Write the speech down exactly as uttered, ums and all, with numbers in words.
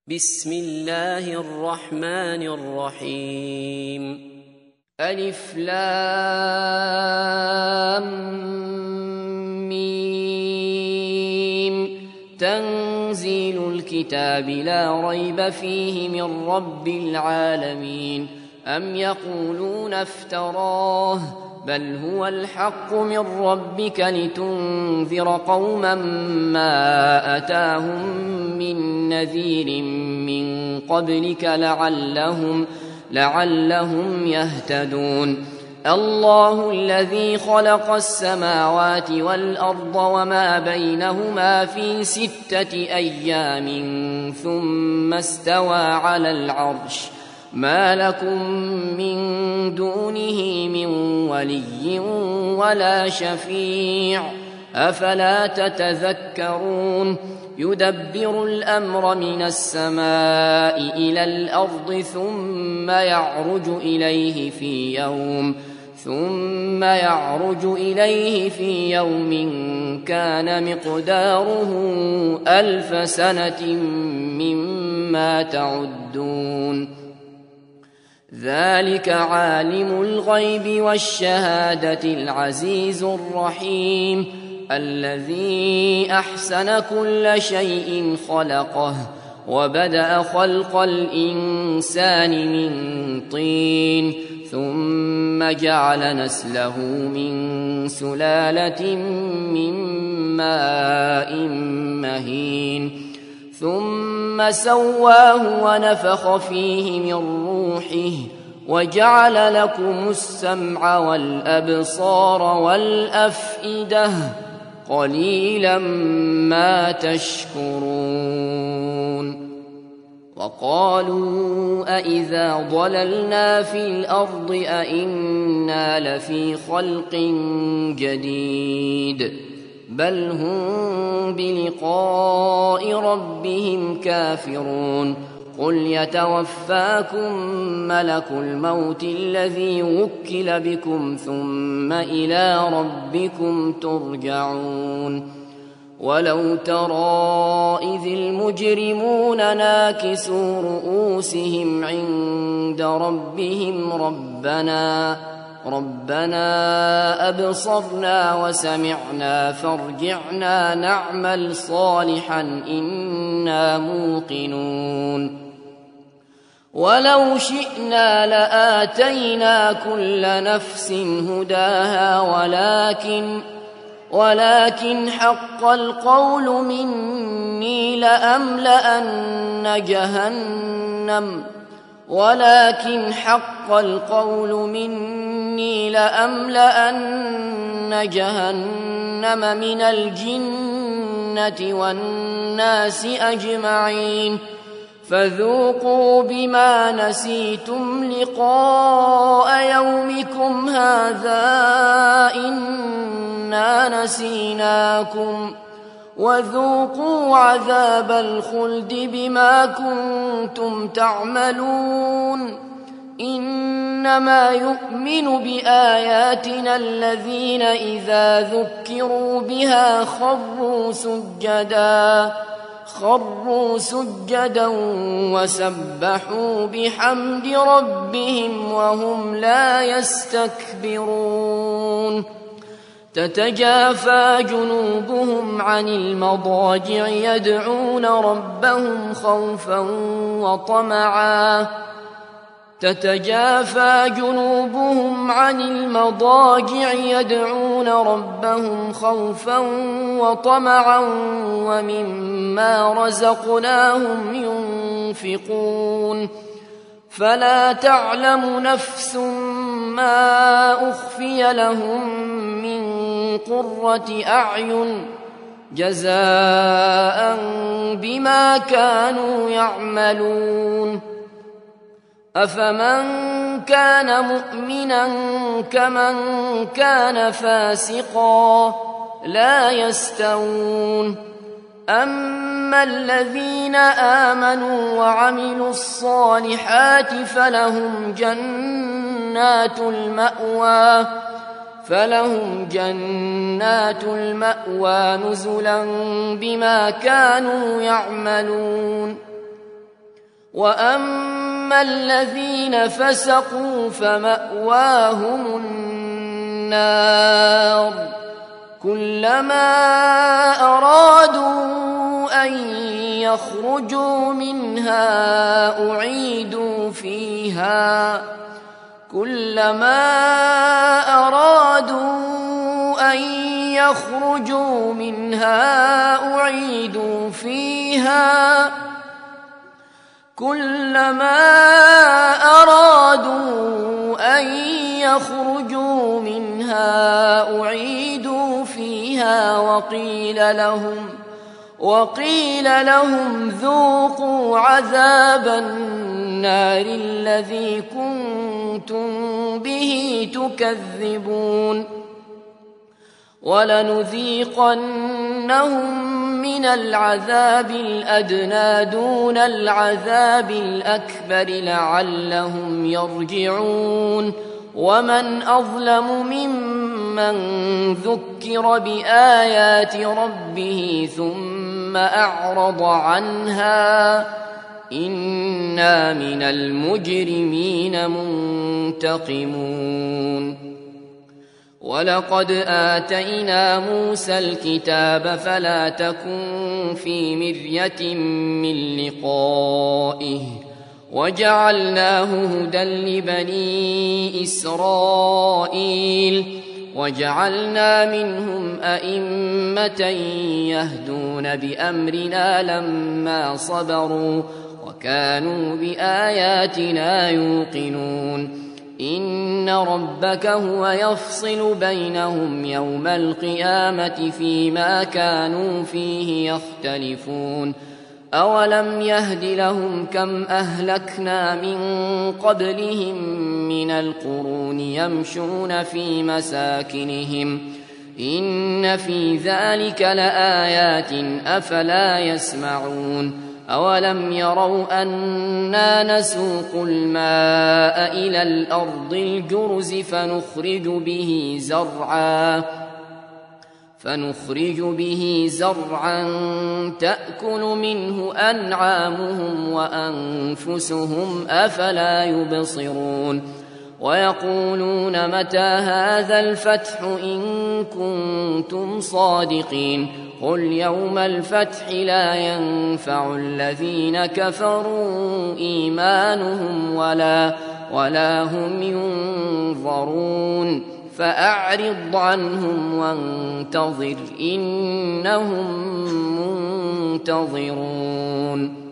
بسم الله الرحمن الرحيم ألف لام ميم تنزيل الكتاب لا ريب فيه من رب العالمين أم يقولون افتراه بل هو الحق من ربك لتنذر قوما ما أتاهم من نذير من قبلك لعلهم, لعلهم يهتدون الله الذي خلق السماوات والأرض وما بينهما في ستة أيام ثم استوى على العرش ما لكم من دونه من ولي ولا شفيع أفلا تتذكرون يدبر الأمر من السماء إلى الأرض ثم يعرج إليه في يوم ثم يعرج إليه في يوم كان مقداره ألف سنة مما تعدون ذلك عالم الغيب والشهادة العزيز الرحيم الذي أحسن كل شيء خلقه وبدأ خلق الإنسان من طين ثم جعل نسله من سلالة من ماء مهين ثم سواه ونفخ فيه من روحه وجعل لكم السمع والأبصار والأفئدة قليلا ما تشكرون وقالوا أإذا ضللنا في الأرض أإنا لفي خلق جديد بل هم بلقاء ربهم كافرون قل يتوفاكم ملك الموت الذي وكل بكم ثم إلى ربكم ترجعون ولو ترى إذ المجرمون ناكسوا رؤوسهم عند ربهم ربنا ربنا أبصرنا وسمعنا فارجعنا نعمل صالحا إنا موقنون ولو شئنا لآتينا كل نفس هداها ولكن ولكن حق القول مني لأملأن جهنم ولكن حق القول مني لأملأن جهنم من الجنة والناس أجمعين فذوقوا بما نسيتم لقاء يومكم هذا إنا نسيناكم وذوقوا عذاب الخلد بما كنتم تعملون إنما يؤمن بآياتنا الذين إذا ذكروا بها خروا سجدا خروا سجدا وسبحوا بحمد ربهم وهم لا يستكبرون تتجافى جنوبهم عن المضاجع يدعون ربهم خوفا وطمعا تتجافى جنوبهم عن المضاجع يدعون ربهم خوفا وطمعا ومما رزقناهم ينفقون فلا تعلم نفس ما أخفي لهم من قرة أعين جزاء بما كانوا يعملون أفمن كان مؤمنا كمن كان فاسقا لا يستوون أما الذين آمنوا وعملوا الصالحات فلهم جنات المأوى فلهم جنات المأوى نزلا بما كانوا يعملون وأما الذين فسقوا فمأواهم النار كلما أرادوا أن يخرجوا منها أعيدوا فيها كلما أرادوا أن يخرجوا منها أعيدوا فيها كلما أرادوا أن يخرجوا منها أعيدوا فيها وقيل لهم وقيل لهم ذوقوا عذاب النار الذي كنتم به تكذبون ولنذيقنهم من العذاب الأدنى دون العذاب الأكبر لعلهم يرجعون ومن أظلم ممن ذكر بآيات ربه ثم أعرض عنها إنا من المجرمين منتقمون ولقد آتينا موسى الكتاب فلا تكن في مرية من لقائه وجعلناه هدى لبني إسرائيل وجعلنا منهم أئمة يهدون بأمرنا لما صبروا وكانوا بآياتنا يوقنون إن ربك هو يفصل بينهم يوم القيامة فيما كانوا فيه يختلفون أولم يهد لهم كم أهلكنا من قبلهم من القرون يمشون في مساكنهم إن في ذلك لآيات أفلا يسمعون أولم يروا أنا نسوق الماء إلى الأرض الجرز فنخرج به زرعا فنخرج به زرعا تأكل منه أنعامهم وأنفسهم أفلا يبصرون ويقولون متى هذا الفتح إن كنتم صادقين قل يوم الفتح لا ينفع الذين كفروا إيمانهم ولا, ولا هم ينظرون فأعرض عنهم وانتظر إنهم منتظرون